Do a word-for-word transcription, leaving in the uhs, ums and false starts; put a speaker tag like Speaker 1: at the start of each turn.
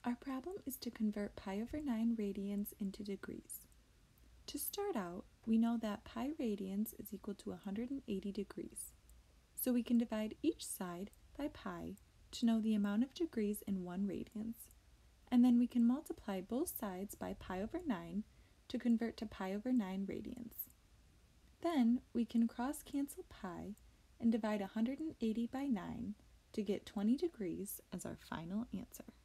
Speaker 1: Our problem is to convert pi over nine radians into degrees. To start out, we know that pi radians is equal to one hundred eighty degrees. So we can divide each side by pi to know the amount of degrees in one radians. And then we can multiply both sides by pi over nine to convert to pi over nine radians. Then we can cross-cancel pi and divide one hundred eighty by nine to get twenty degrees as our final answer.